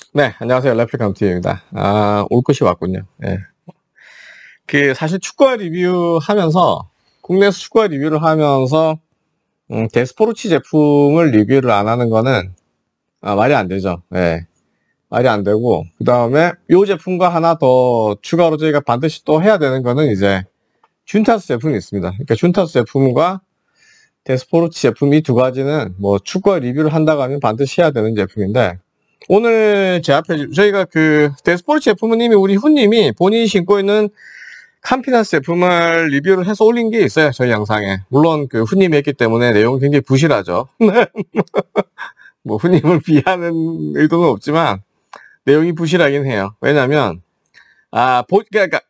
네, 안녕하세요. 레플리카노TV입니다. 올 것이 왔군요. 예. 사실 축구화 리뷰하면서, 국내에서 축구화 리뷰를 하면서, 데스포르치 제품을 리뷰를 안 하는 거는, 말이 안 되죠. 예. 말이 안 되고, 그 다음에, 요 제품과 하나 더 추가로 저희가 반드시 또 해야 되는 거는 이제, 슌타스 제품이 있습니다. 그러니까 슌타스 제품과 데스포르치 제품 이 두 가지는 뭐 축구화 리뷰를 한다고 하면 반드시 해야 되는 제품인데, 오늘 제 앞에 저희가 데스포르치 제품은 이미 우리 훈님이 본인이 신고 있는 캄피나스 제품을 리뷰를 해서 올린 게 있어요. 저희 영상에. 물론 훈님이 했기 때문에 내용이 굉장히 부실하죠. 뭐 훈님을 비하는 의도는 없지만 내용이 부실하긴 해요. 왜냐면 그러니까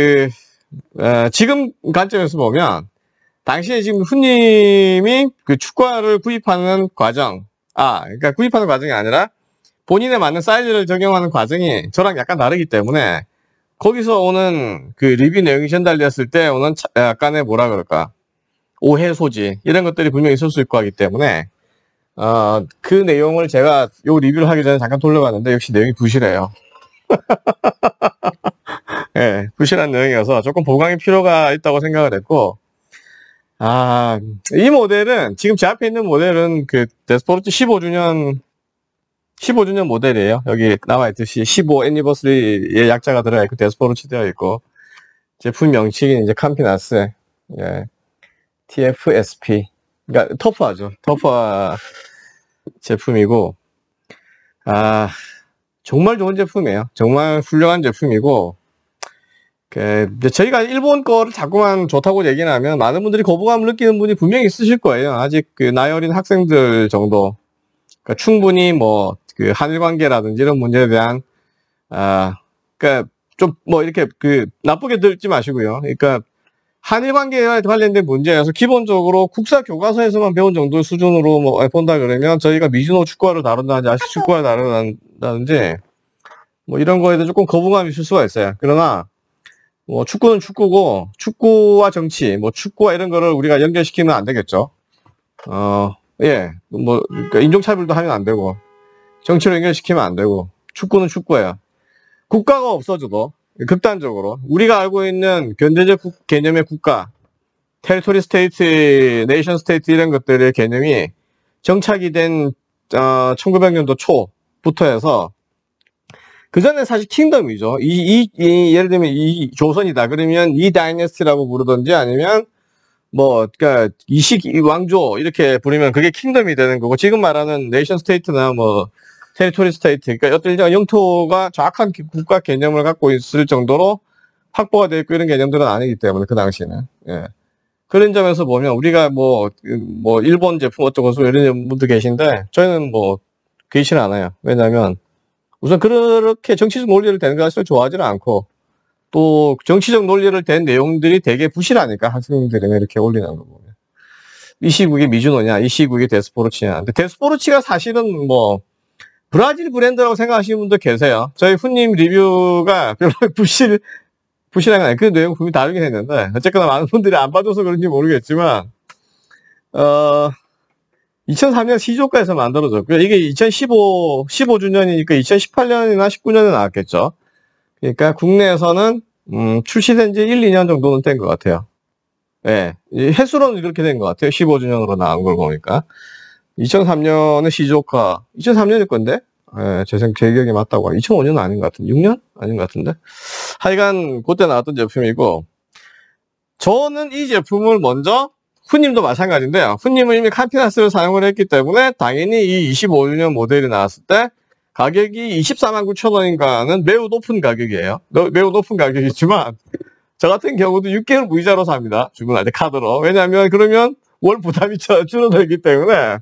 지금 관점에서 보면 당시에 지금 훈님이 축구화를 구입하는 과정, 그러니까 구입하는 과정이 아니라 본인에 맞는 사이즈를 적용하는 과정이 저랑 약간 다르기 때문에 거기서 오는 리뷰 내용이 전달되었을 때 오는 약간의 뭐라 그럴까, 오해 소지 이런 것들이 분명히 있을 수 있고 하기 때문에 그 내용을 제가 요 리뷰를 하기 전에 잠깐 돌려봤는데 역시 내용이 부실해요. 예, 부실한 내용이어서 조금 보강의 필요가 있다고 생각을 했고, 이 모델은 지금 제 앞에 있는 모델은 데스포르치 15주년 모델이에요. 여기 나와있듯이 15 애니버서리의 약자가 들어가 있고 데스포르치 되어 있고, 제품 명칭이 이제 캄피나스, 예, TFSP, 그러니까 터프화죠. 터프화 제품이고, 정말 좋은 제품이에요. 정말 훌륭한 제품이고, 저희가 일본 거를 자꾸만 좋다고 얘기를 하면 많은 분들이 거부감을 느끼는 분이 분명히 있으실 거예요. 아직 나이 어린 학생들 정도. 그러니까 충분히 한일 관계라든지 이런 문제에 대한, 좀 이렇게 나쁘게 들지 마시고요. 그러니까 한일 관계에 관련된 문제에서 기본적으로 국사 교과서에서만 배운 정도 수준으로 본다 그러면 저희가 미즈노 축구화를 다룬다든지 아시아 축구화를 다룬다든지 이런 거에 대해 조금 거부감이 있을 수가 있어요. 그러나 축구는 축구고, 축구와 정치, 축구와 이런 거를 우리가 연결시키면 안 되겠죠. 예, 그러니까 인종차별도 하면 안 되고, 정치로 연결시키면 안 되고, 축구는 축구예요. 국가가 없어져도, 극단적으로, 우리가 알고 있는 견제적 개념의 국가, 테리토리 스테이트, 네이션 스테이트 이런 것들의 개념이 정착이 된, 1900년도 초부터 해서, 그 전에 사실 킹덤이죠. 예를 들면 이 조선이다. 그러면 이 다이내스티라고 부르든지 아니면 그러니까 이식 왕조 이렇게 부르면 그게 킹덤이 되는 거고, 지금 말하는 네이션 스테이트나 테리토리 스테이트, 그러니까 어떤 영토가 정확한 국가 개념을 갖고 있을 정도로 확보가 되어 있고 이런 개념들은 아니기 때문에 그 당시에는. 예. 그런 점에서 보면 우리가 일본 제품 어쩌고 이런 분도 계신데 저희는 그렇지는 않아요. 왜냐면 우선 그렇게 정치적 논리를 댄 것을 좋아하지는 않고, 또 정치적 논리를 댄 내용들이 되게 부실하니까 학생들이 이렇게 올리는 거 보면 이 시국이 미즈노냐, 이 시국이 데스포르치냐. 근데 데스포르치가 사실은 브라질 브랜드라고 생각하시는 분도 계세요. 저희 훈님 리뷰가 별로 부실한 건 아니에요. 그 내용 분명히 다르긴 했는데 어쨌거나 많은 분들이 안 봐줘서 그런지 모르겠지만 2003년 시조가에서 만들어졌고요. 이게 15주년이니까 2018년이나 19년에 나왔겠죠. 그러니까 국내에서는 출시된 지 1, 2년 정도는 된 것 같아요. 예, 횟수로는 이렇게 된 것 같아요. 15주년으로 나온 걸 보니까. 2003년에 시조가, 2003년일 건데? 예, 제 기억이 맞다고. 2005년은 아닌 것 같은데. 6년? 아닌 것 같은데. 하여간 그때 나왔던 제품이고, 저는 이 제품을 먼저 훈님도 마찬가지인데요. 훈님은 이미 캄피나스를 사용을 했기 때문에 당연히 이 25주년 모델이 나왔을 때 가격이 24만 9천 원인가는 매우 높은 가격이에요. 매우 높은 가격이지만 저 같은 경우도 6개월 무이자로 삽니다. 주문할 때 카드로. 왜냐하면 그러면 월 부담이 줄어들기 때문에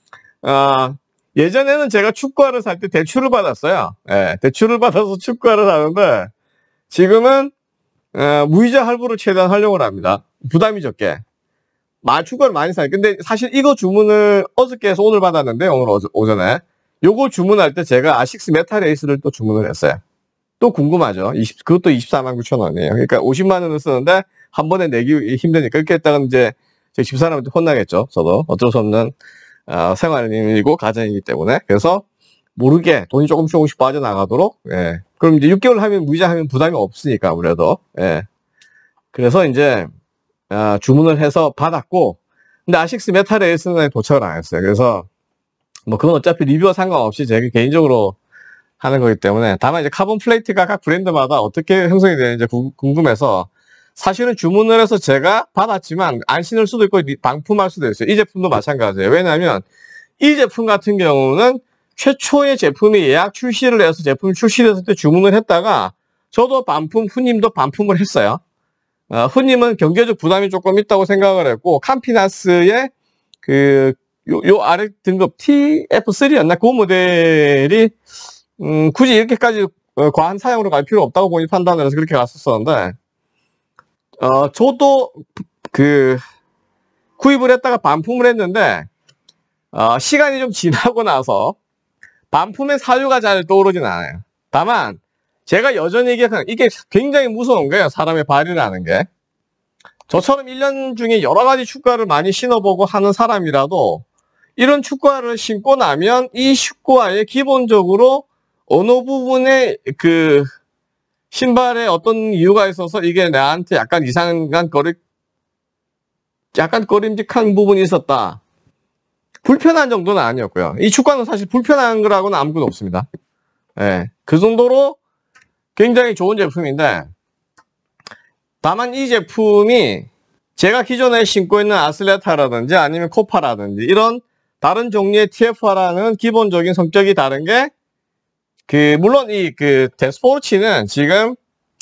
예전에는 제가 축구화를 살 때 대출을 받았어요. 예, 대출을 받아서 축구화를 사는데 지금은 무이자 할부를 최대한 활용을 합니다. 부담이 적게. 축구화를 많이 사요. 근데 사실 이거 주문을 어저께 해서 오늘 받았는데, 오늘 오전에. 요거 주문할 때 제가 아식스 메타레이스를 또 주문을 했어요. 또 궁금하죠? 그것도 24만 9천 원이에요. 그러니까 50만 원을 쓰는데 한 번에 내기 힘드니까 이렇게 했다가 이제 제 집사람한테 혼나겠죠. 저도 어쩔 수 없는 생활인이고 가정이기 때문에. 그래서 모르게 돈이 조금씩 빠져나가도록, 예. 그럼 이제 6개월 하면 무이자하면 부담이 없으니까 아무래도, 예. 그래서 이제, 주문을 해서 받았고, 근데 아식스 메타레이스는 도착을 안 했어요. 그래서, 뭐, 그건 어차피 리뷰와 상관없이 제가 개인적으로 하는 거기 때문에, 다만 이제 카본 플레이트가 각 브랜드마다 어떻게 형성이 되는지 궁금해서, 사실은 주문을 해서 제가 받았지만, 안 신을 수도 있고, 방품할 수도 있어요. 이 제품도 마찬가지예요. 왜냐하면, 이 제품 같은 경우는 최초의 제품이 예약 출시를 해서 제품 출시를 했을 때 주문을 했다가, 저도 반품, 후님도 반품을 했어요. 후님은 경제적 부담이 조금 있다고 생각을 했고, 캄피나스의 요 아래 등급 TF3였나? 그 모델이, 굳이 이렇게까지 과한 사용으로 갈 필요 없다고 본인 판단을 해서 그렇게 갔었었는데, 저도 구입을 했다가 반품을 했는데, 시간이 좀 지나고 나서, 반품의 사유가 잘 떠오르진 않아요. 다만, 제가 여전히 이게 굉장히 무서운 거예요. 사람의 발이라는 게. 저처럼 1년 중에 여러 가지 축구화를 많이 신어보고 하는 사람이라도 이런 축구화를 신고 나면 이 축구화에 기본적으로 어느 부분에 신발에 어떤 이유가 있어서 이게 나한테 약간 이상한 약간 꺼림직한 부분이 있었다. 불편한 정도는 아니었고요. 이 축구화는 사실 불편한 거라고는 아무것도 없습니다. 예. 그 정도로 굉장히 좋은 제품인데, 다만 이 제품이 제가 기존에 신고 있는 아슬레타라든지 아니면 코파라든지 이런 다른 종류의 TF와는 기본적인 성격이 다른 게, 물론 데스포르치는 지금,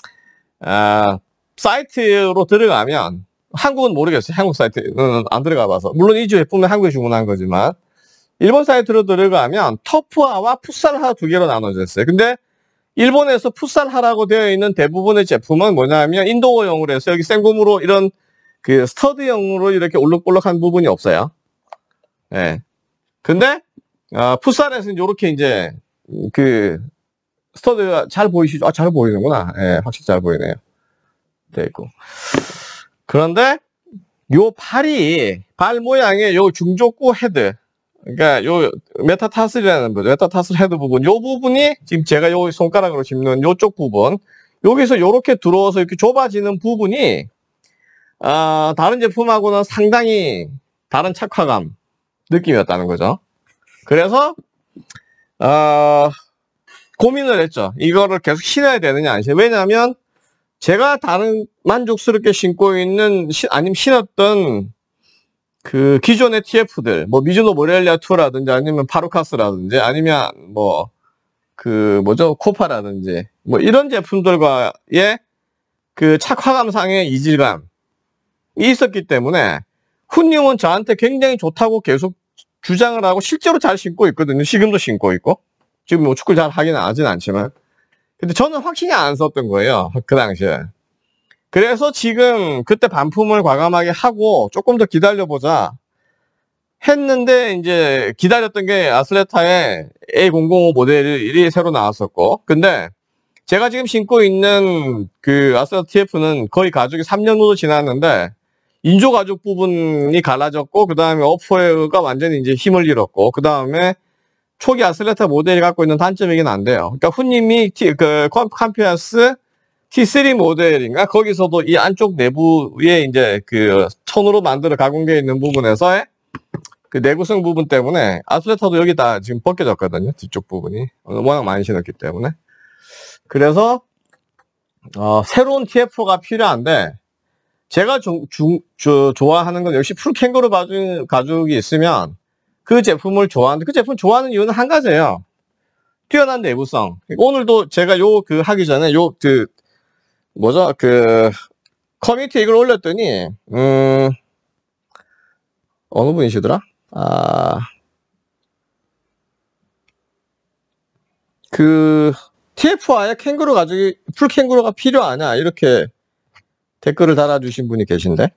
사이트로 들어가면, 한국은 모르겠어요. 한국 사이트는 안 들어가 봐서. 물론 이 제품은 한국에 주문한 거지만, 일본 사이트로 들어가면 터프화와 풋살화 두 개로 나눠져 있어요. 근데 일본에서 풋살화라고 되어 있는 대부분의 제품은 뭐냐면 인도어용으로 해서 여기 생고무로 이런 스터드형으로 이렇게 올록볼록한 부분이 없어요. 예. 근데 풋살에서는 이렇게 이제 스터드가 잘 보이시죠? 잘 보이는구나. 예, 확실히 잘 보이네요. 돼 있고. 그런데 요 발 모양의 요 중족구 헤드, 그러니까 요 메타타슬이라는 거죠. 메타타슬 헤드 부분, 요 부분이 지금 제가 요 손가락으로 짚는 요쪽 부분, 여기서 요렇게 들어와서 이렇게 좁아지는 부분이 다른 제품하고는 상당히 다른 착화감 느낌이었다는 거죠. 그래서 고민을 했죠. 이거를 계속 신어야 되느냐 안 신어야. 왜냐하면 제가 다른 만족스럽게 신고 있는 아니면 신었던 기존의 TF들, 뭐 미즈노 모렐리아 2라든지 아니면 파루카스라든지 아니면 코파라든지 뭐 이런 제품들과의 착화감상의 이질감이 있었기 때문에 훈님은 저한테 굉장히 좋다고 계속 주장을 하고 실제로 잘 신고 있거든요. 지금도 신고 있고. 지금 뭐 축구를 잘 하진 않지만. 근데 저는 확신이 안 썼던 거예요. 그 당시에. 그래서 지금 그때 반품을 과감하게 하고 조금 더 기다려보자 했는데, 이제 기다렸던 게 아슬레타의 A005 모델이 새로 나왔었고, 근데 제가 지금 신고 있는 아슬레타 TF는 거의 가죽이 3년 정도 지났는데 인조 가죽 부분이 갈라졌고, 그 다음에 어퍼웨어가 완전히 이제 힘을 잃었고, 그 다음에 초기 아슬레타 모델이 갖고 있는 단점이긴 한데요. 그러니까 훈님이 캄피나스 T3 모델인가? 거기서도 이 안쪽 내부에 이제 천으로 만들어 가공되어 있는 부분에서의 내구성 부분 때문에 아슬레타도 여기 다 지금 벗겨졌거든요. 뒤쪽 부분이. 워낙 많이 신었기 때문에. 그래서, 새로운 TF가 필요한데, 제가 좋아하는 건 역시 풀캥거루 가죽이 있으면 그 제품을 좋아하는데, 그 제품을 좋아하는 이유는 한 가지예요. 뛰어난 내구성. 오늘도 제가 하기 전에 커뮤니티에 이걸 올렸더니, 어느 분이시더라? TF와의 풀캥거루가 필요하냐? 이렇게 댓글을 달아주신 분이 계신데,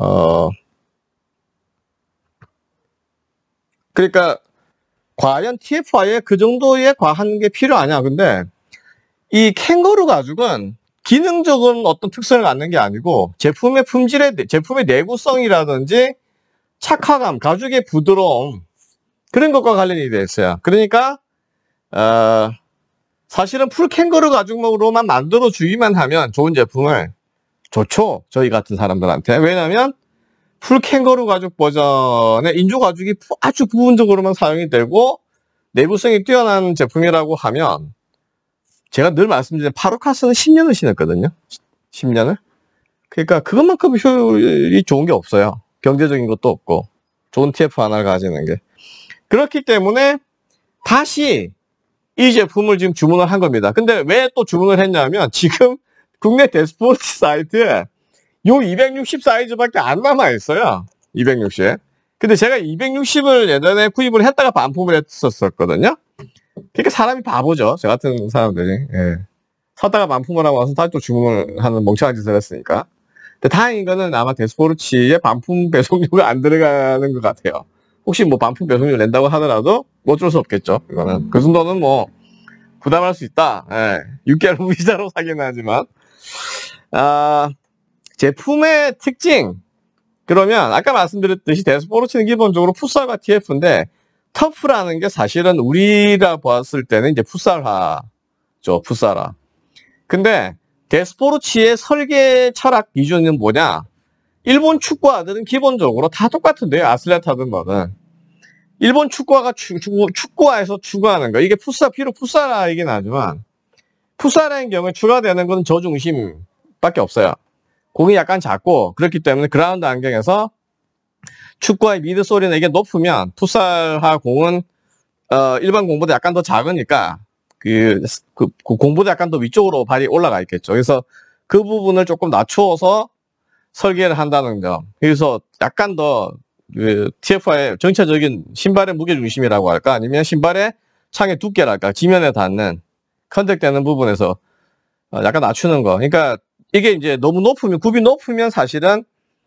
그러니까, 과연 TF와의 그 정도의 과한 게 필요하냐? 근데, 이 캥거루 가죽은 기능적인 어떤 특성을 갖는 게 아니고, 제품의 내구성이라든지, 착화감, 가죽의 부드러움, 그런 것과 관련이 되어 있어요. 그러니까, 사실은 풀캥거루 가죽으로만 만들어주기만 하면 좋은 제품을 좋죠. 저희 같은 사람들한테. 왜냐면 풀캥거루 가죽 버전의 인조 가죽이 아주 부분적으로만 사용이 되고 내구성이 뛰어난 제품이라고 하면 제가 늘 말씀드린 파로카스는 10년을 신었거든요. 10년을. 그러니까 그것만큼 효율이 좋은 게 없어요. 경제적인 것도 없고 좋은 TF 하나를 가지는 게. 그렇기 때문에 다시 이 제품을 지금 주문을 한 겁니다. 근데 왜 또 주문을 했냐면 지금 국내 데스포츠 사이트에 요 260 사이즈밖에 안 남아있어요. 260. 근데 제가 260을 예전에 구입을 했다가 반품을 했었거든요. 그러니까 사람이 바보죠. 저 같은 사람들이. 예. 샀다가 반품을 하고 와서 다시 또 주문을 하는 멍청한 짓을 했으니까. 근데 다행인 거는 아마 데스포르치에 반품 배송료가 안 들어가는 것 같아요. 혹시 뭐 반품 배송료 낸다고 하더라도 어쩔 수 없겠죠. 이거는. 그 정도는 뭐 부담할 수 있다. 예. 6개월 무이자로 사긴 하지만. 제품의 특징. 그러면 아까 말씀드렸듯이 데스포르치는 기본적으로 풋살과 TF인데 터프라는 게 사실은 우리가 봤을 때는 이제 풋살화죠. 풋살화. 근데 데스포르치의 설계 철학 기준은 뭐냐? 일본 축구화들은 기본적으로 다 똑같은데요. 아슬레타든 뭐든. 일본 축구화가 축구화에서 추구하는 거. 이게 비록 풋살화이긴 하지만 풋살화인 경우에 추가되는 건 저중심밖에 없어요. 공이 약간 작고 그렇기 때문에 그라운드 안경에서 축구화의 미드솔이나 이게 높으면 풋살화 공은 일반 공보다 약간 더 작으니까 그 공보다 약간 더 위쪽으로 발이 올라가 있겠죠. 그래서 그 부분을 조금 낮추어서 설계를 한다는 점. 그래서 약간 더 TF와의 전체적인 신발의 무게중심이라고 할까 아니면 신발의 창의 두께랄까 지면에 닿는 컨택되는 부분에서 약간 낮추는 거. 그러니까 이게 이제 너무 높으면 굽이 높으면 사실은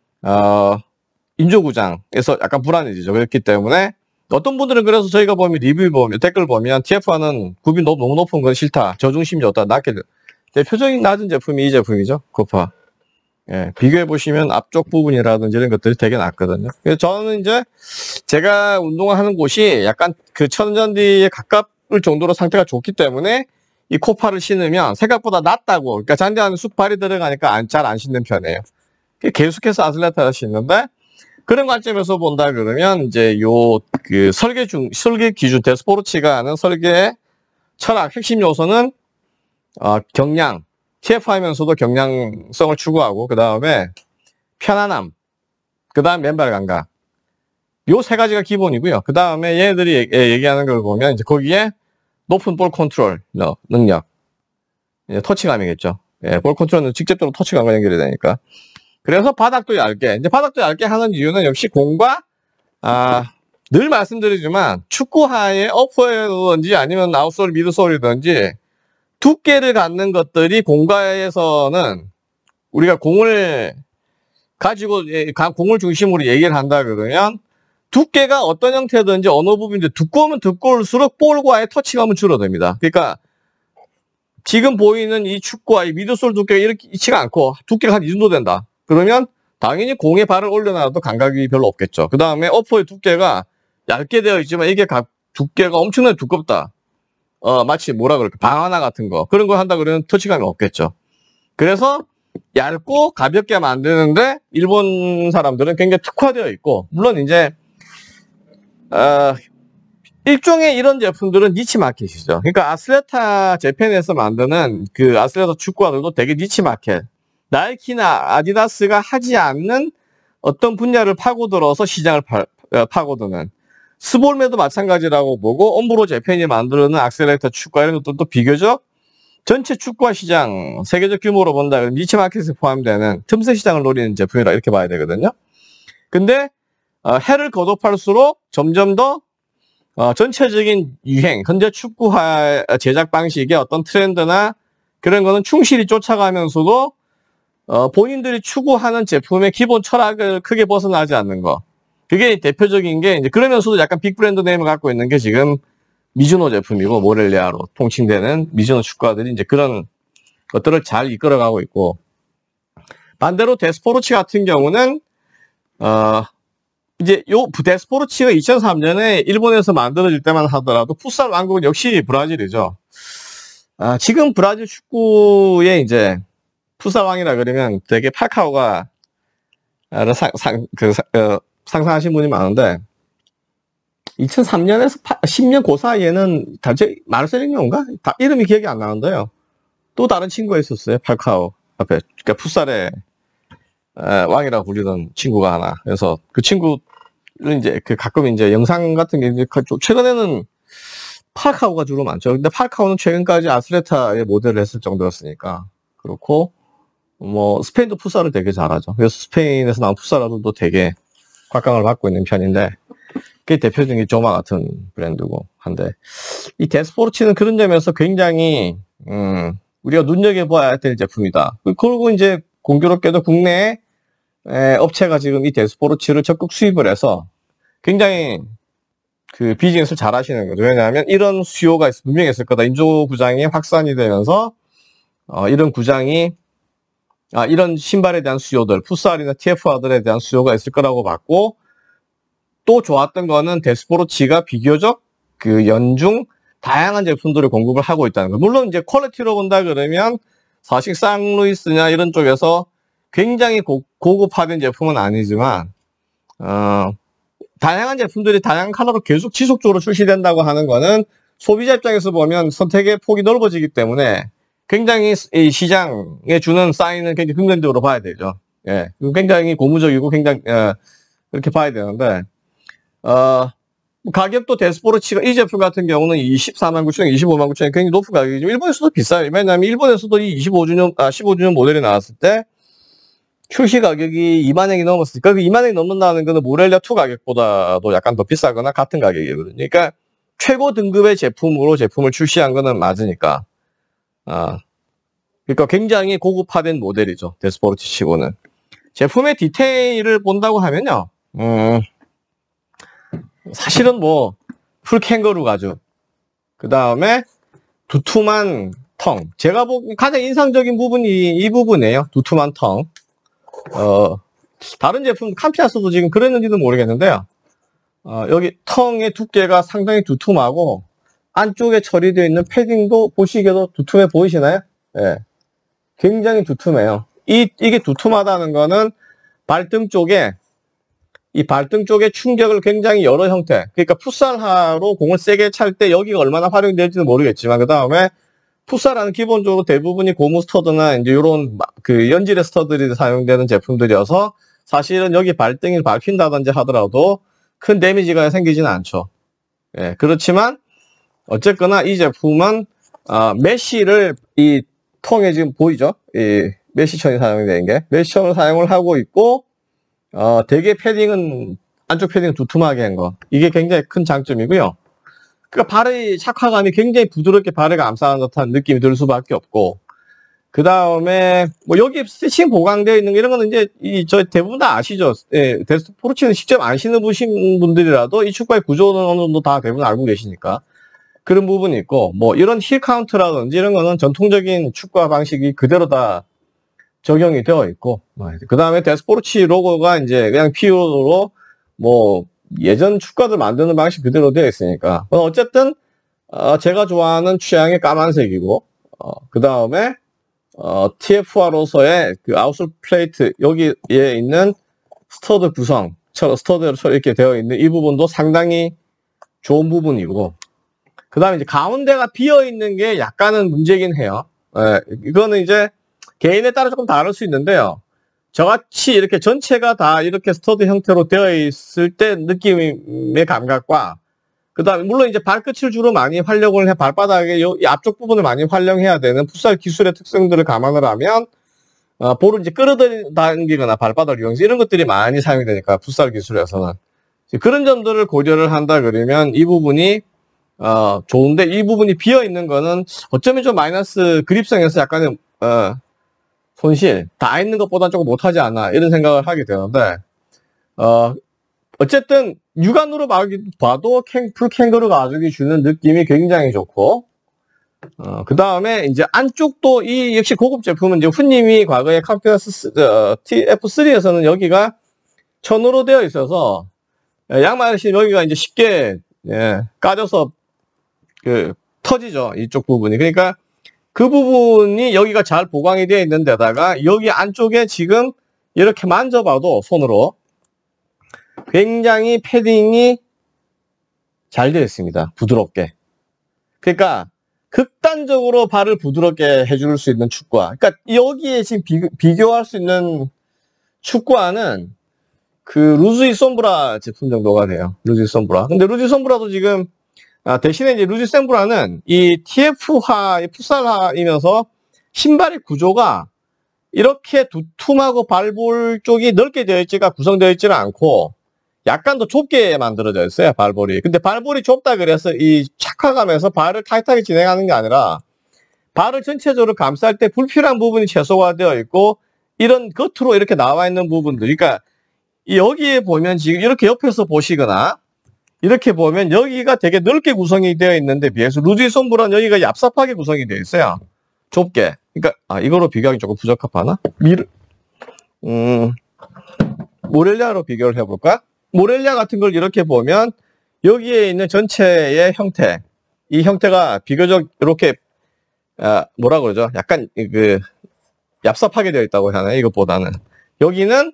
인조구장에서 약간 불안해지죠. 그렇기 때문에 어떤 분들은 그래서 저희가 보면 리뷰 보면 댓글 보면 TF와는 굽이 너무 높은 건 싫다. 저중심이 좋다. 낮게 대표적인 낮은 제품이 이 제품이죠. 코파. 예, 비교해 보시면 앞쪽 부분이라든지 이런 것들이 되게 낮거든요. 그래서 저는 이제 제가 운동을 하는 곳이 약간 그 천연잔디에 가까울 정도로 상태가 좋기 때문에 이 코파를 신으면 생각보다 낫다고. 그러니까 잔디안에 쑥 발이 들어가니까 잘 안 신는 편이에요. 계속해서 아슬레타를 신는데 그런 관점에서 본다 그러면 이제 그 설계 기준 데스포르치가 하는 설계 철학 핵심 요소는 경량, TF 하면서도 경량성을 추구하고 그 다음에 편안함, 그 다음 맨발 감각. 요 세 가지가 기본이고요. 그 다음에 얘네들이 얘기하는 걸 보면 이제 거기에 높은 볼 컨트롤 능력, 터치감이겠죠. 예, 볼 컨트롤은 직접적으로 터치감과 연결이 되니까. 그래서 바닥도 얇게. 이제 바닥도 얇게 하는 이유는 역시 공과 늘 말씀드리지만 축구화의 어퍼웨어든지 아니면 아웃솔, 미드솔이든지 두께를 갖는 것들이 공과에서는 우리가 공을 가지고 공을 중심으로 얘기를 한다 그러면 두께가 어떤 형태든지 어느 부분인데 두꺼우면 두꺼울수록 볼과의 터치감은 줄어듭니다. 그러니까 지금 보이는 이 축구화의 미드솔 두께가 이렇게 있지가 않고 두께가 한 이 정도 된다. 그러면 당연히 공에 발을 올려놔도 감각이 별로 없겠죠. 그 다음에 어퍼의 두께가 얇게 되어 있지만 이게 두께가 엄청나게 두껍다. 마치 뭐라 그럴까 방아나 같은 거 그런 걸 한다 그러면 터치감이 없겠죠. 그래서 얇고 가볍게 만드는데 일본 사람들은 굉장히 특화되어 있고 물론 이제 일종의 이런 제품들은 니치 마켓이죠. 그러니까 아슬레타 재팬에서 만드는 그 아슬레타 축구화들도 되게 니치 마켓. 나이키나 아디다스가 하지 않는 어떤 분야를 파고들어서 시장을 파고드는 스볼메도 마찬가지라고 보고 옴브로 재팬이 만드는 악셀레이터 축구화 이런 것들도 비교적 전체 축구화 시장 세계적 규모로 본다 그러면 니치 마켓에 포함되는 틈새 시장을 노리는 제품이라 이렇게 봐야 되거든요. 근데 해를 거듭할수록 점점 더 전체적인 유행, 현재 축구화 제작 방식의 어떤 트렌드나 그런 거는 충실히 쫓아가면서도 본인들이 추구하는 제품의 기본 철학을 크게 벗어나지 않는 거. 그게 대표적인 게 이제 그러면서도 약간 빅 브랜드 네임을 갖고 있는 게 지금 미즈노 제품이고 모렐리아로 통칭되는 미즈노 축구화들이 이제 그런 것들을 잘 이끌어가고 있고 반대로 데스포르치 같은 경우는 이제 요 데스포르치가 2003년에 일본에서 만들어질 때만 하더라도 풋살 왕국은 역시 브라질이죠. 지금 브라질 축구의 이제 풋살 왕이라 그러면 되게 팔카오가 상상하신 분이 많은데 2003년에서 10년 그 사이에는 마르셀리뇨인가? 이름이 기억이 안 나는데요. 또 다른 친구가 있었어요. 팔카오 앞에. 그러니까 풋살의 왕이라고 불리던 친구가 하나. 그래서 그 친구는 이제 가끔 이제 영상 같은 게 이제 최근에는 팔카오가 주로 많죠. 근데 팔카오는 최근까지 아슬레타의 모델을 했을 정도였으니까. 그렇고 뭐 스페인도 풋살을 되게 잘하죠. 그래서 스페인에서 나온 풋살러들도 되게 곽강을 받고 있는 편인데 그게 대표적인 게 조마 같은 브랜드고 한데 이 데스포르치는 그런 점에서 굉장히 우리가 눈여겨봐야 될 제품이다. 그리고 이제 공교롭게도 국내 업체가 지금 이 데스포르치를 적극 수입을 해서 굉장히 그 비즈니스를 잘 하시는 거죠. 왜냐하면 이런 수요가 분명히 있을 거다. 인조 구장이 확산이 되면서 이런 구장이 이런 신발에 대한 수요들, 풋살이나 TF화들에 대한 수요가 있을 거라고 봤고 또 좋았던 거는 데스포르치가 비교적 그 연중 다양한 제품들을 공급을 하고 있다는 거. 물론 이제 퀄리티로 본다 그러면 사실 상루이스냐 이런 쪽에서 굉장히 고급화된 제품은 아니지만 다양한 제품들이 다양한 컬러로 계속 지속적으로 출시된다고 하는 거는 소비자 입장에서 보면 선택의 폭이 넓어지기 때문에 굉장히 이 시장에 주는 사인은 굉장히 긍정적으로 봐야 되죠. 예, 굉장히 고무적이고 굉장히 그렇게 봐야 되는데 가격도 데스포르치가 이 제품 같은 경우는 24만 9천 원, 25만 9천 원 굉장히 높은 가격이죠. 일본에서도 비싸요. 왜냐하면 일본에서도 이 15주년 모델이 나왔을 때 출시 가격이 2만 원이 넘었으니까 그 2만 원이 넘는다는 거는 모렐라2 가격보다도 약간 더 비싸거나 같은 가격이거든요. 그러니까 최고 등급의 제품으로 제품을 출시한 거는 맞으니까 그러니까 굉장히 고급화된 모델이죠. 데스포르치 치고는. 제품의 디테일을 본다고 하면요. 사실은 뭐 풀캥거루 가죽, 그 다음에 두툼한 텅. 제가 보기 가장 인상적인 부분이 이 부분이에요. 두툼한 텅. 다른 제품 캄피아스도 지금 그랬는지도 모르겠는데요. 여기 텅의 두께가 상당히 두툼하고 안쪽에 처리되어 있는 패딩도 보시기에도 두툼해 보이시나요? 예. 굉장히 두툼해요. 이게 두툼하다는 거는 이 발등 쪽에 충격을 굉장히 여러 형태. 그러니까 풋살하로 공을 세게 찰 때 여기가 얼마나 활용될지는 모르겠지만, 그 다음에 풋살하는 기본적으로 대부분이 고무 스터드나 이제 요런 그 연질의 스터들이 사용되는 제품들이어서 사실은 여기 발등이 밟힌다든지 하더라도 큰 데미지가 생기지는 않죠. 예. 그렇지만 어쨌거나 이 제품은 메쉬를 이 통에 지금 보이죠? 이 메쉬천이 사용되는 게 메쉬천을 사용을 하고 있고 되게 패딩은 안쪽 패딩 두툼하게 한 거. 이게 굉장히 큰 장점이고요. 그러니까 발의 착화감이 굉장히 부드럽게 발을 감싸는 듯한 느낌이 들 수밖에 없고, 그 다음에 뭐 여기 스티칭 보강되어 있는 이런 거는 이제 저 대부분 다 아시죠? 예, 데스포르치는 직접 안 신어보신 분들이라도 이 축구의 구조는 어느 정도 다 대부분 알고 계시니까 그런 부분이 있고, 뭐 이런 힐 카운트라든지 이런 거는 전통적인 축구 방식이 그대로 다 적용이 되어 있고, 그 다음에 데스포르치 로고가 이제 그냥 피오로 뭐 예전 축구들 만드는 방식 그대로 되어 있으니까 어쨌든 제가 좋아하는 취향의 까만색이고, 그 다음에 TF화로서의 그 아웃솔 플레이트 여기에 있는 스터드 구성, 스터드로 이렇게 되어 있는 이 부분도 상당히 좋은 부분이고, 그 다음에 이제 가운데가 비어 있는 게 약간은 문제긴 해요. 이거는 이제 개인에 따라 조금 다를 수 있는데요. 저같이 이렇게 전체가 다 이렇게 스터드 형태로 되어 있을 때 느낌의 감각과, 그 다음에 물론 이제 발끝을 주로 많이 활용을 해, 발바닥의 이 앞쪽 부분을 많이 활용해야 되는 풋살 기술의 특성들을 감안을 하면 볼을 이제 끌어당기거나 발바닥을 이용해서 이런 것들이 많이 사용이 되니까 풋살 기술에서는 그런 점들을 고려를 한다 그러면 이 부분이 좋은데, 이 부분이 비어 있는 거는 어쩌면 좀 마이너스 그립성에서 약간의 손실, 다 있는 것보다 조금 못하지 않나 이런 생각을 하게 되는데, 어쨌든 육안으로 봐도 풀캥거루 가죽이 주는 느낌이 굉장히 좋고, 그 다음에 이제 안쪽도 이 역시 고급 제품은 이제 훈님이 과거에 캄피아스 TF3에서는 여기가 천으로 되어 있어서 양말 신으면 여기가 이제 쉽게, 예, 까져서, 터지죠. 이쪽 부분이. 그러니까 그 부분이 여기가 잘 보강이 되어 있는 데다가 여기 안쪽에 지금 이렇게 만져봐도 손으로 굉장히 패딩이 잘 되어 있습니다. 부드럽게. 그러니까 극단적으로 발을 부드럽게 해줄 수 있는 축구화. 그러니까 여기에 지금 비교할 수 있는 축구화는 그 루즈이 솜브라 제품 정도가 돼요. 루즈이 솜브라. 근데 루즈이 솜브라도 지금 대신에 이제 루즈이 솜브라는 이 TF화, 풋살화이면서 신발의 구조가 이렇게 두툼하고 발볼 쪽이 넓게 되어 있지가 구성되어 있지는 않고 약간 더 좁게 만들어져 있어요, 발볼이. 근데 발볼이 좁다 그래서 이 착화감에서 발을 타이트하게 진행하는 게 아니라 발을 전체적으로 감쌀 때 불필요한 부분이 최소화되어 있고 이런 겉으로 이렇게 나와 있는 부분들. 그러니까 여기에 보면 지금 이렇게 옆에서 보시거나 이렇게 보면 여기가 되게 넓게 구성이 되어 있는데 비해서 루즈이 솜브라는 여기가 얍삽하게 구성이 되어 있어요. 좁게. 그러니까 이거로 비교하기 조금 부적합하나? 모렐리아로 비교를 해볼까? 모렐리아 같은 걸 이렇게 보면 여기에 있는 전체의 형태, 이 형태가 비교적 이렇게 뭐라 그러죠? 약간 얍삽하게 되어 있다고 하나요? 이것보다는 여기는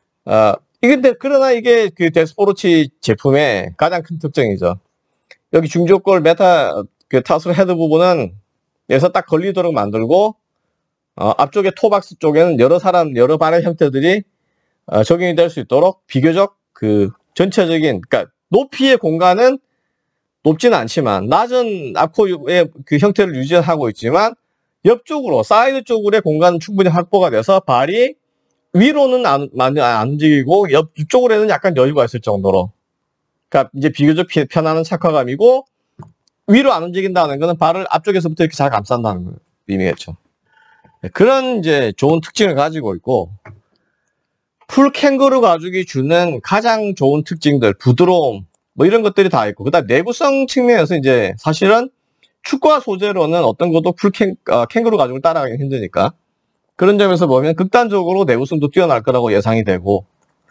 근데 그러나 이게 그 데스포르치 제품의 가장 큰 특징이죠. 여기 중저골 메타 타슬 헤드 부분은 여기서 딱 걸리도록 만들고 앞쪽에 토박스 쪽에는 여러 발의 형태들이 적용이 될 수 있도록 비교적 전체적인, 그러니까 높이의 공간은 높지는 않지만 낮은 앞코의 그 형태를 유지하고 있지만 옆쪽으로 사이드 쪽으로의 공간은 충분히 확보가 돼서 발이 위로는 안 움직이고 옆쪽으로는 약간 여유가 있을 정도로, 그러니까 이제 비교적 편안한 착화감이고 위로 안 움직인다는 거는 발을 앞쪽에서부터 이렇게 잘 감싼다는 의미겠죠. 그런 이제 좋은 특징을 가지고 있고 풀 캥거루 가죽이 주는 가장 좋은 특징들, 부드러움, 뭐 이런 것들이 다 있고, 그 다음 내구성 측면에서 이제 사실은 축구화 소재로는 어떤 것도 캥거루 가죽을 따라가기 힘드니까 그런 점에서 보면 극단적으로 내구성도 뛰어날 거라고 예상이 되고,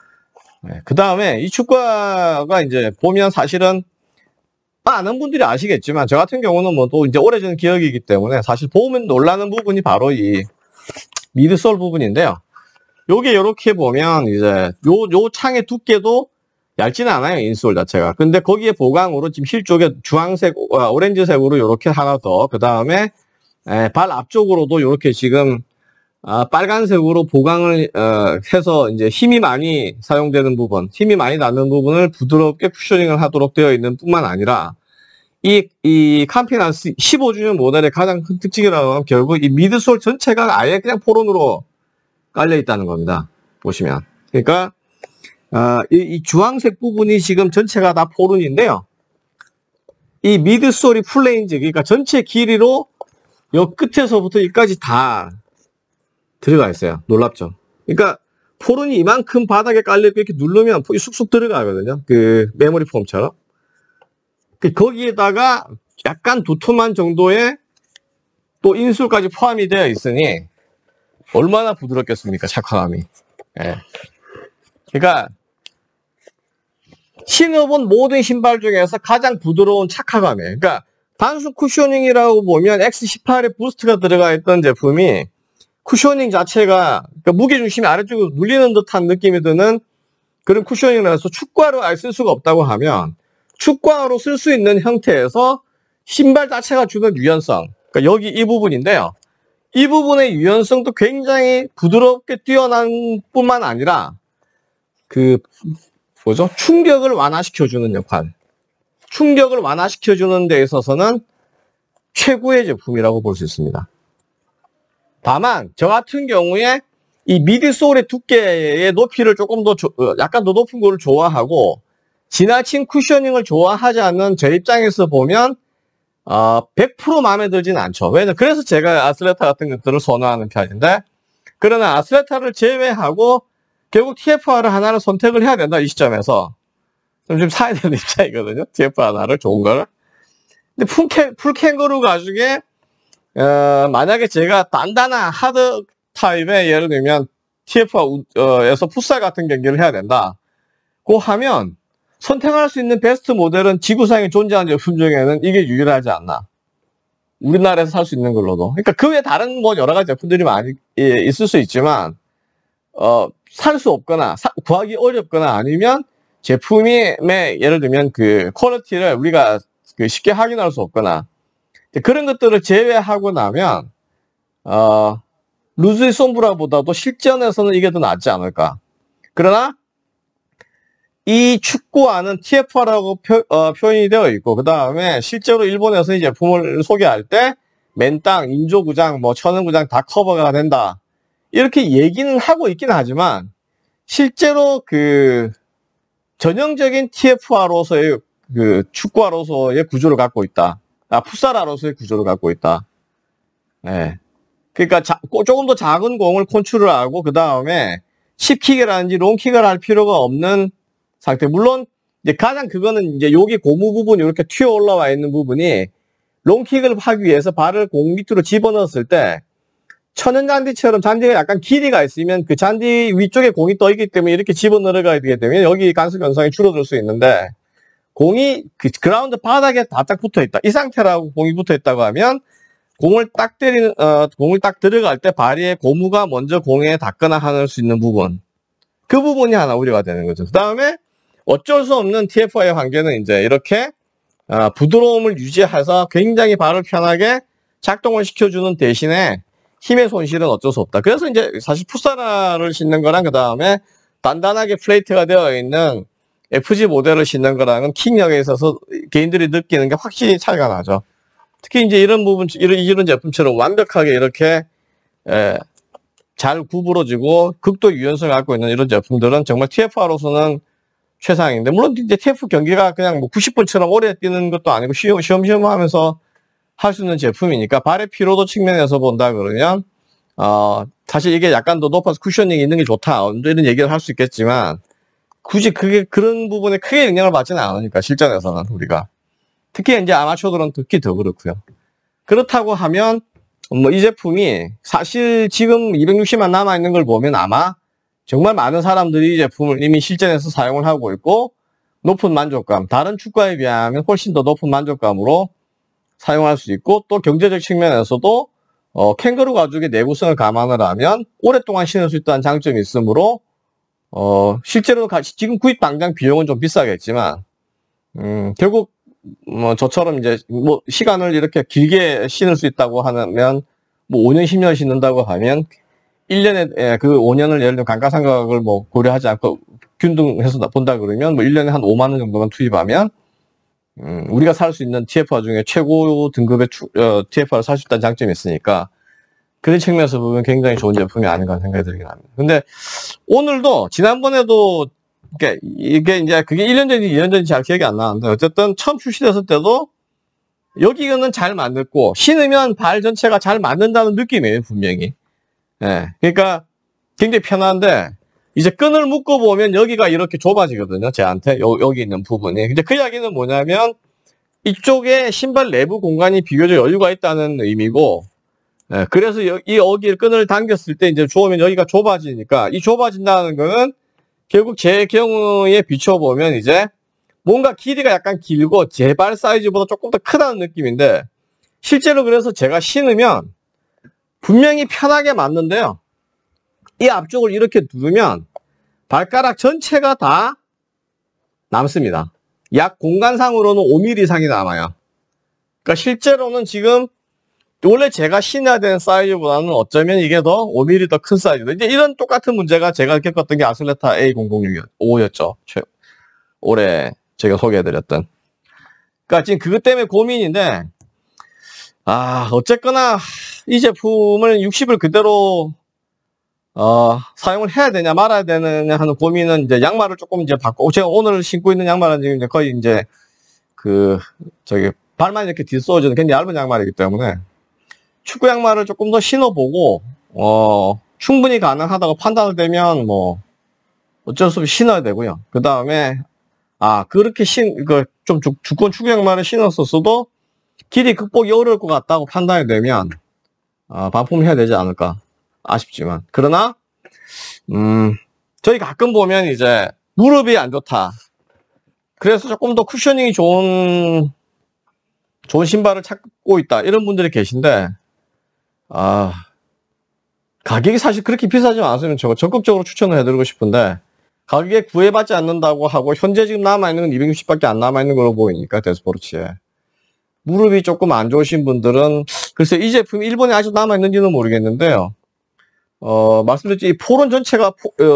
그 다음에 이 축구화가 이제 보면 사실은 아는 분들이 아시겠지만 저 같은 경우는 뭐 또 이제 오래전 기억이기 때문에 사실 보면 놀라는 부분이 바로 이 미드솔 부분인데요. 요게 요렇게 보면 이제 요 창의 두께도 얇지는 않아요, 인솔 자체가. 근데 거기에 보강으로 지금 힐 쪽에 주황색, 오렌지색으로 요렇게 하나 더, 그 다음에 발 앞쪽으로도 요렇게 지금 빨간색으로 보강을 해서 이제 힘이 많이 사용되는 부분, 힘이 많이 나는 부분을 부드럽게 쿠셔닝을 하도록 되어 있는 뿐만 아니라 이 캠피나스 15주년 모델의 가장 큰 특징이라고 하면 결국 이 미드솔 전체가 아예 그냥 포론으로 깔려 있다는 겁니다. 보시면. 그러니까 이 주황색 부분이 지금 전체가 다 포론인데요. 이 미드솔이 플레인즈, 그러니까 전체 길이로 요 끝에서부터 여기까지 다 들어가 있어요. 놀랍죠? 그러니까 포론이 이만큼 바닥에 깔려있고 이렇게 누르면 쑥쑥 들어가거든요. 그 메모리 폼처럼. 거기에다가 약간 두툼한 정도의 또 인술까지 포함이 되어 있으니 얼마나 부드럽겠습니까, 착화감이. 예. 그러니까 신어본 모든 신발 중에서 가장 부드러운 착화감이에요. 그러니까 단순 쿠셔닝이라고 보면 X18에 부스트가 들어가 있던 제품이 쿠셔닝 자체가 그러니까 무게중심이 아래쪽으로 눌리는 듯한 느낌이 드는 그런 쿠셔닝이라서 축구화로 아예 쓸 수가 없다고 하면 축구화로 쓸 수 있는 형태에서 신발 자체가 주는 유연성, 그러니까 여기 이 부분인데요. 이 부분의 유연성도 굉장히 부드럽게 뛰어난 뿐만 아니라 충격을 완화시켜주는 역할. 충격을 완화시켜주는 데 있어서는 최고의 제품이라고 볼 수 있습니다. 다만 저 같은 경우에 이 미드솔의 두께의 높이를 조금 더 약간 더 높은 거를 좋아하고 지나친 쿠셔닝을 좋아하지 않는 제 입장에서 보면 100% 마음에 들지는 않죠. 왜냐면 그래서 제가 아슬레타 같은 것들을 선호하는 편인데, 그러나 아슬레타를 제외하고 결국 TFR을 하나를 선택을 해야 된다, 이 시점에서. 좀 사야 되는 입장이거든요. TFR 하나를, 좋은 거를. 근데 풀캥거루 가죽에 만약에 제가 단단한 하드 타입의 예를 들면 TFR에서 풋살 같은 경기를 해야 된다. 고 하면 선택할 수 있는 베스트 모델은 지구상에 존재하는 제품 중에는 이게 유일하지 않나. 우리나라에서 살 수 있는 걸로도. 그러니까 그 외에 다른 뭐 여러 가지 제품들이 많이 있을 수 있지만, 살 수 없거나, 구하기 어렵거나 아니면 제품이, 예를 들면 그 퀄리티를 우리가 쉽게 확인할 수 없거나, 그런 것들을 제외하고 나면, 루즈리 솜브라보다도 실전에서는 이게 더 낫지 않을까. 그러나, 이 축구화는 TFR라고 표현이 되어 있고, 그 다음에 실제로 일본에서 이 제품을 소개할 때, 맨땅, 인조구장, 뭐 천연구장 다 커버가 된다. 이렇게 얘기는 하고 있긴 하지만, 실제로 그 전형적인 TFR로서의 그 축구화로서의 구조를 갖고 있다. 풋살화로서의 구조를 갖고 있다. 네. 그러니까 조금 더 작은 공을 컨트롤하고 그 다음에 칩킥이라든지 롱킥을 할 필요가 없는 상태. 물론 이제 가장 그거는 이제 여기 고무 부분 이렇게 튀어 올라와 있는 부분이 롱킥을 하기 위해서 발을 공 밑으로 집어넣었을 때 천연잔디처럼 잔디가 약간 길이가 있으면 그 잔디 위쪽에 공이 떠 있기 때문에 이렇게 집어넣어가야 되기 때문에 여기 간섭 현상이 줄어들 수 있는데 공이 그 그라운드 바닥에 바짝 붙어 있다. 이 상태라고 공이 붙어 있다고 하면 공을 딱 들어갈 때 발의 고무가 먼저 공에 닿거나 할 수 있는 부분. 그 부분이 하나 우려가 되는 거죠. 그 다음에 어쩔 수 없는 TFR의 관계는 이제 이렇게 부드러움을 유지해서 굉장히 발을 편하게 작동을 시켜주는 대신에 힘의 손실은 어쩔 수 없다. 그래서 이제 사실 풋사라를 신는 거랑 그 다음에 단단하게 플레이트가 되어 있는 FG 모델을 신는 거랑은 킥력에 있어서 개인들이 느끼는 게 확실히 차이가 나죠. 특히 이제 이런 부분, 이런 제품처럼 완벽하게 이렇게 잘 구부러지고 극도 유연성을 갖고 있는 이런 제품들은 정말 TFR로서는 최상인데, 물론 이제 TF 경기가 그냥 뭐 90분처럼 오래 뛰는 것도 아니고 쉬엄쉬엄 하면서 할 수 있는 제품이니까 발의 피로도 측면에서 본다 그러면 사실 이게 약간 더 높아서 쿠셔닝이 있는 게 좋다 이런 얘기를 할 수 있겠지만 굳이 그게 그런 부분에 크게 영향을 받지는 않으니까 실전에서는 우리가 특히 이제 아마추어들은 특히 더 그렇고요. 그렇다고 하면 뭐 이 제품이 사실 지금 260만 남아 있는 걸 보면 아마 정말 많은 사람들이 이 제품을 이미 실전에서 사용을 하고 있고 높은 만족감, 다른 축구에 비하면 훨씬 더 높은 만족감으로 사용할 수 있고 또 경제적 측면에서도 캥거루 가죽의 내구성을 감안을 하면 오랫동안 신을 수 있다는 장점이 있으므로 실제로 지금 구입 당장 비용은 좀 비싸겠지만 결국 뭐 저처럼 이제 뭐 시간을 이렇게 길게 신을 수 있다고 하면 뭐 5년 10년 신는다고 하면 1년에 그 5년을 예를 들면 감가상각을 뭐 고려하지 않고 균등해서 본다 그러면 뭐 1년에 한 5만 원 정도만 투입하면 우리가 살 수 있는 TFR 중에 최고 등급의 TFR을 살 수 있다는 장점이 있으니까 그런 측면에서 보면 굉장히 좋은 제품이 아닌가 하는 생각이 들긴 합니다. 근데 오늘도 지난번에도 이게 이제 그게 1년 전인지 2년 전인지 잘 기억이 안 나는데 어쨌든 처음 출시됐을 때도 여기는 잘 맞는고 신으면 발 전체가 잘 맞는다는 느낌이에요 분명히. 예, 그러니까 굉장히 편한데 이제 끈을 묶어 보면 여기가 이렇게 좁아지거든요. 제한테 여기 있는 부분이. 근데 그 이야기는 뭐냐면 이쪽에 신발 내부 공간이 비교적 여유가 있다는 의미고, 예, 그래서 여기 끈을 당겼을 때 이제 좋으면 여기가 좁아지니까 이 좁아진다는 거는 결국 제 경우에 비춰보면 이제 뭔가 길이가 약간 길고 제 발 사이즈보다 조금 더 크다는 느낌인데 실제로 그래서 제가 신으면 분명히 편하게 맞는데요. 이 앞쪽을 이렇게 누르면 발가락 전체가 다 남습니다. 약 공간상으로는 5mm 이상이 남아요. 그러니까 실제로는 지금 원래 제가 신어야 되는 사이즈보다는 어쩌면 이게 더 5mm 더 큰 사이즈다. 이제 이런 똑같은 문제가 제가 겪었던 게 아슬레타 A006였죠. 올해 제가 소개해드렸던. 그러니까 지금 그것 때문에 고민인데 어쨌거나 이 제품을 60을 그대로 사용을 해야 되냐 말아야 되느냐 하는 고민은 이제 양말을 조금 이제 바꾸고 제가 오늘 신고 있는 양말은 지금 이제 거의 이제 발만 이렇게 뒷쏘여지는 굉장히 얇은 양말이기 때문에 축구 양말을 조금 더 신어보고 충분히 가능하다고 판단이 되면 뭐 어쩔 수 없이 신어야 되고요. 그 다음에 그렇게 좀 두꺼운 축구 양말을 신었었어도 길이 극복이 어려울 것 같다고 판단이 되면 반품을 해야 되지 않을까 아쉽지만 그러나 저희 가끔 보면 이제 무릎이 안 좋다 그래서 조금 더 쿠셔닝이 좋은 신발을 찾고 있다. 이런 분들이 계신데, 가격이 사실 그렇게 비싸지 않았으면 저거 적극적으로 추천을 해드리고 싶은데, 가격에 구애받지 않는다고 하고, 현재 지금 남아있는 건 260밖에 안 남아있는 걸로 보이니까, 데스포르치에. 무릎이 조금 안 좋으신 분들은, 글쎄, 이 제품이 일본에 아직 남아있는지는 모르겠는데요. 말씀드렸지, 이 포론 전체가,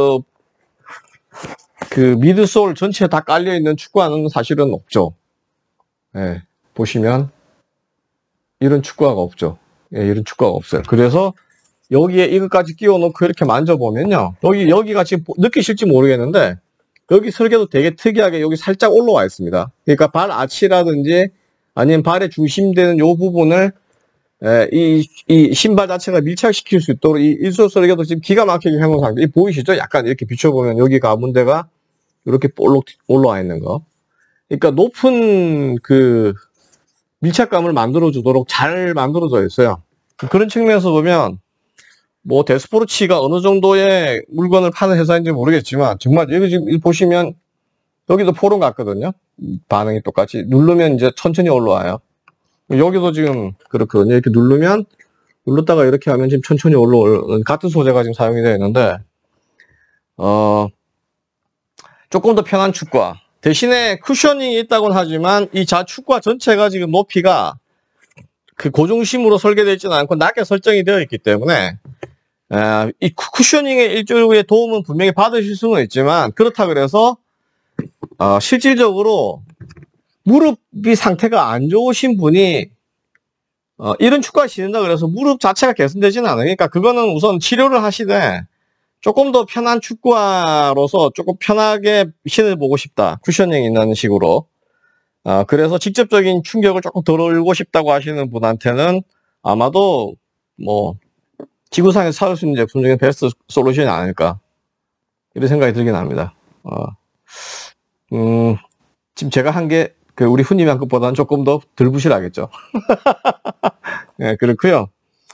그 미드솔 전체에 다 깔려있는 축구화는 사실은 없죠. 예, 보시면, 이런 축구화가 없죠. 예, 이런 축구화가 없어요. 그래서, 여기에 이것까지 끼워놓고 이렇게 만져보면요. 여기가 지금 느끼실지 모르겠는데, 여기 설계도 되게 특이하게 여기 살짝 올라와 있습니다. 그러니까 발 아치라든지, 아니면 발의 중심되는 요 부분을, 이 신발 자체가 밀착시킬 수 있도록 이 일소 설계도 지금 기가 막히게 해놓은 상태. 이 보이시죠? 약간 이렇게 비춰보면 여기 가운데가 이렇게 볼록 올라와 있는 거. 그러니까 높은 그 밀착감을 만들어주도록 잘 만들어져 있어요. 그런 측면에서 보면, 뭐 데스포르치가 어느 정도의 물건을 파는 회사인지 모르겠지만 정말 여기 지금 보시면 여기도 포론 같거든요. 반응이 똑같이 누르면 이제 천천히 올라와요. 여기도 지금 그렇거든요. 이렇게 눌렀다가 이렇게 하면 지금 천천히 올라오는 같은 소재가 지금 사용이 되어 있는데 조금 더 편한 축구화 대신에 쿠셔닝이 있다고는 하지만 이 축구화 전체가 지금 높이가 그 고중심으로 설계되어 있지는 않고 낮게 설정이 되어 있기 때문에 이 쿠셔닝의 일조의 도움은 분명히 받으실 수는 있지만 그렇다 그래서 실질적으로 무릎이 상태가 안 좋으신 분이 이런 축구화 신는다 그래서 무릎 자체가 개선되지는 않으니까 그거는 우선 치료를 하시되 조금 더 편한 축구화로서 조금 편하게 신어보고 싶다. 쿠셔닝 있는 식으로. 그래서 직접적인 충격을 조금 덜 올고 싶다고 하시는 분한테는 아마도 뭐 지구상에서 사올 수 있는 제품 중에 베스트 솔루션이 아닐까 이런 생각이 들긴 합니다. 지금 제가 한 게 그 우리 훈님이 한 것보다는 조금 더 덜 부실하겠죠. 네, 그렇고요.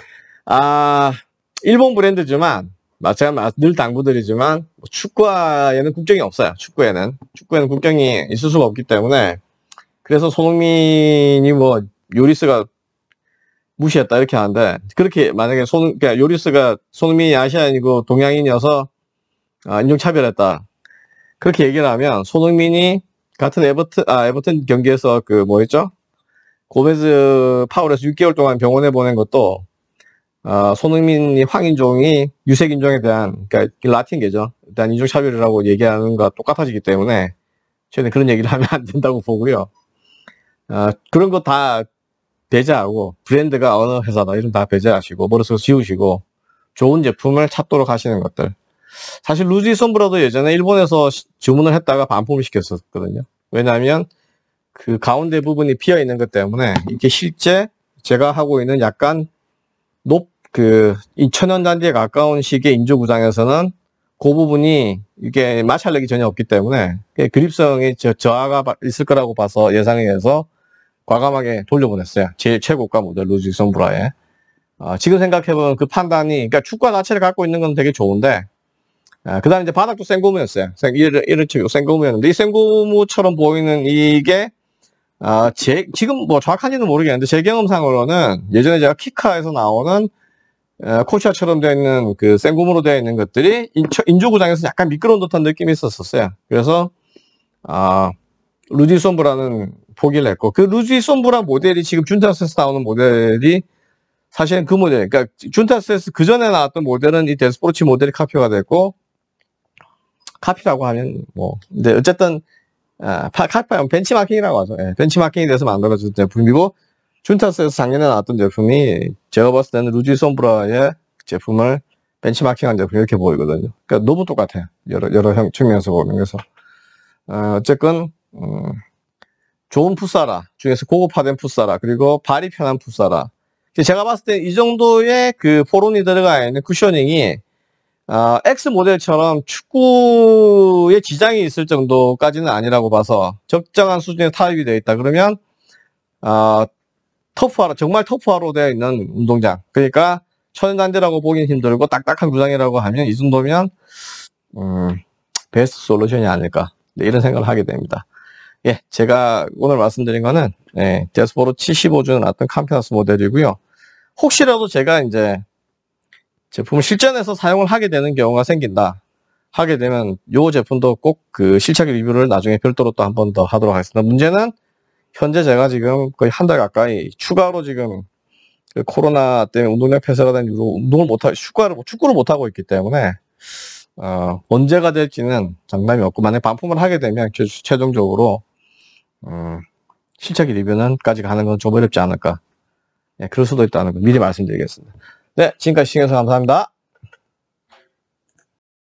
일본 브랜드지만 제가 늘 당부드리지만 축구에는 국경이 없어요. 축구에는 국경이 있을 수가 없기 때문에 그래서 손흥민이 뭐 요리스가 무시했다 이렇게 하는데 그렇게 만약에 그러니까 요리스가 손흥민이 아시아인이고 동양인이어서 인종차별했다 그렇게 얘기를 하면 손흥민이 같은 에버튼 경기에서 그 뭐였죠? 고메즈 파울에서 6개월 동안 병원에 보낸 것도 손흥민이 황인종이 유색인종에 대한 그러니까 라틴계죠. 일단 인종차별이라고 얘기하는 것과 똑같아지기 때문에 저는 그런 얘기를 하면 안 된다고 보고요. 그런 거 다 배제하고 브랜드가 어느 회사다 이런 다 배제하시고 머릿속에 지우시고 좋은 제품을 찾도록 하시는 것들. 사실 루지 솜브라도 예전에 일본에서 주문을 했다가 반품을 시켰었거든요. 왜냐하면 그 가운데 부분이 비어 있는 것 때문에 이게 실제 제가 하고 있는 약간 이 천연잔디에 가까운 식의 인조구장에서는 그 부분이 이게 마찰력이 전혀 없기 때문에 그립성이 저하가 있을 거라고 봐서 예상에 해서 과감하게 돌려보냈어요. 제일 최고가 모델 루지 솜브라에. 지금 생각해보면 그 판단이, 그러니까 축구화 자체를 갖고 있는 건 되게 좋은데, 그 다음에 이제 바닥도 생고무였어요. 이런 식으로 생고무였는데, 이 생고무처럼 보이는 이게, 지금 뭐 정확한지는 모르겠는데, 제 경험상으로는 예전에 제가 키카에서 나오는, 코시아처럼 되어 있는 그 생고무로 되어 있는 것들이 인조구장에서 약간 미끄러운 듯한 느낌이 있었어요. 그래서, 루지 솜브라는 포기를 했고, 그 루지 솜브라 모델이 지금 준타스에서 나오는 모델이 사실은 그 모델, 그러니까 준타스에서 그 전에 나왔던 모델은 이 데스포르치 모델이 카피가 됐고, 카피라고 하면 뭐, 근데 어쨌든, 카피하면 벤치마킹이라고 하죠. 예, 벤치마킹이 돼서 만들어진 제품이고, 준타스에서 작년에 나왔던 제품이 제가 봤을 때는 루지 솜브라의 제품을 벤치마킹한 제품 이렇게 보이거든요. 그러니까 너무 똑같아요. 여러 측면에서 보면. 그래서, 어쨌건, 좋은 풋사라 중에서 고급화된 풋사라 그리고 발이 편한 풋사라 제가 봤을 때 이 정도의 그 포론이 들어가 있는 쿠셔닝이 X 모델처럼 축구에 지장이 있을 정도까지는 아니라고 봐서 적정한 수준의 타입이 되어 있다 그러면 터프화로 정말 터프화로 되어 있는 운동장 그러니까 천연잔디라고 보기는 힘들고 딱딱한 구장이라고 하면 이 정도면 베스트 솔루션이 아닐까 이런 생각을 하게 됩니다. 예, 제가 오늘 말씀드린 거는, 데스포로 75주는 나왔던 캄피나스 모델이고요. 혹시라도 제가 이제 제품을 실전에서 사용을 하게 되는 경우가 생긴다. 하게 되면 요 제품도 꼭 그 실착 리뷰를 나중에 별도로 또 한 번 더 하도록 하겠습니다. 문제는 현재 제가 지금 거의 한 달 가까이 추가로 지금 그 코로나 때문에 운동량 폐쇄가 된 이후로 운동을 못하고 축구를 못하고 있기 때문에 언제가 될지는 장담이 없고, 만약 반품을 하게 되면 최종적으로 실착 리뷰는까지 가는 건 좀 어렵지 않을까. 예, 그럴 수도 있다는 거 미리 말씀드리겠습니다. 네, 지금까지 시청해주셔서 감사합니다.